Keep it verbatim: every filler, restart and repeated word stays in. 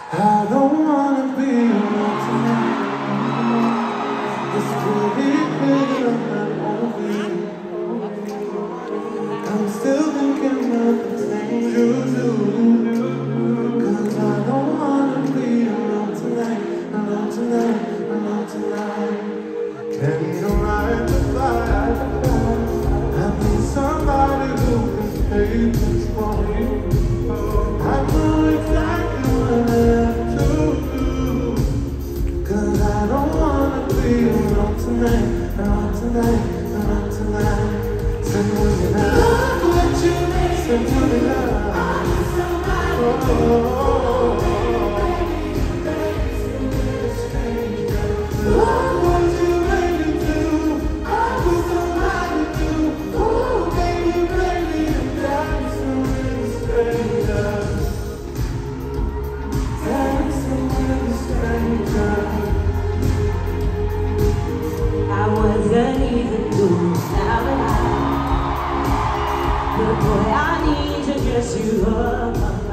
I don't wanna be alone tonight. It's pretty clear I'm not over you. I'm still thinking about the things you do. Cause I don't wanna be alone tonight, alone tonight, alone tonight. Can you ride the fire? I need somebody who can take control. I know exactly what I have to do. Cause I don't wanna be alone tonight, alone tonight, alone tonight. Say what you love, look what you made. Say what you love, oh, oh, oh. Look what you made me do. I was somebody to do. Oh, baby, baby, you're dancing with a stranger. Dancing with a stranger. I wasn't even good now that I, but boy, I need to dress you up.